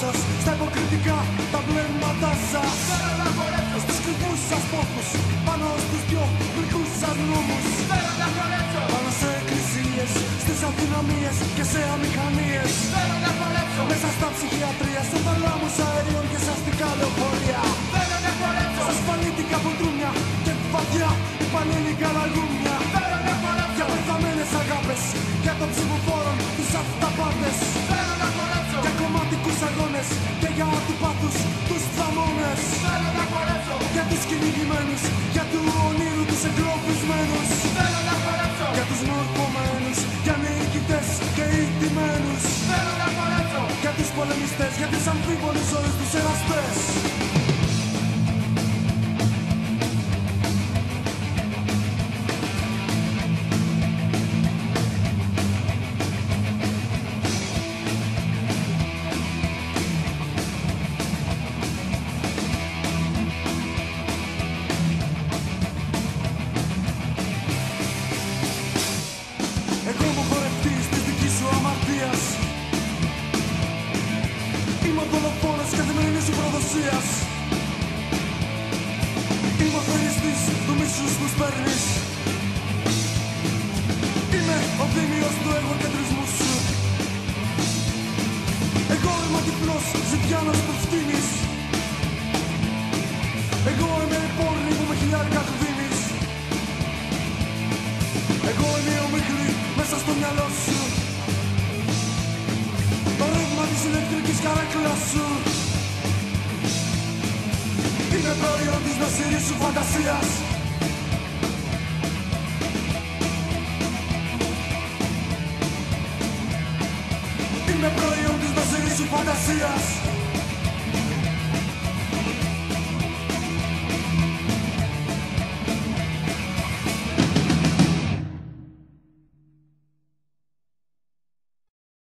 σας, στα υποκριτικά τα βλέμματά σας. Θέλω να χορέψω στους κρυφούς σας φόβους, πάνω στους πιο γλυκούς σας νόμους. Θέλω να χορέψω Πάνω σε εκκλησίες, στις αδυναμίες και σε αμηχανίες. Θέλω να χορέψω Μέσα στα ψυχιατρία, σε θαλάμους αερίων και σε αστικά λεωφορεία. Θέλω να χορέψω Στα ασφαλίτικα ποτρούμια και βαθιά πανελληνικά λαγούμια. Θέλω να χορέψω Για πεθαμένες αγάπες, για των ψηφοφόρων τους αυταπάτες. Θέλω να χορέψω Για κομματικούς αγώνες και για αντιπάθους τους θαμώνες. Θέλω να χορέψω Για τους κυνηγημένους, για του ονείρου τους εγκλωβισμένους. Θέλω να χορέψω Για τους μορφωμένους, για νικητές και ηττημένους. Θέλω να χορέψω Για τους πολεμιστές, για τις αμφίβολες ζωές τους εραστές. Εγώ είμαι ο χορευτής της δικής σου αμαρτίας. Είμαι ο δολοφόνος καθημερινής σου προδοσίας. Είμαι ο θεριστής του μίσους που σπέρνεις. Είμαι ο δίμιος του εγωκεντρισμού σου. Εγώ είμαι ο τυφλός ζητιάνος που φτύνεις. Εγώ είμαι η πόρνη που με χιλιάρικα του δίνεις. Εγώ είμαι η ομίχλη μέσα στο μυαλό σου. Το ρεύμα της ηλεκτρικής καρέκλας σου. Είναι προϊόν της νοσηρής σου φαντασίας. Είναι προϊόν της νοσηρής σου φαντασίας.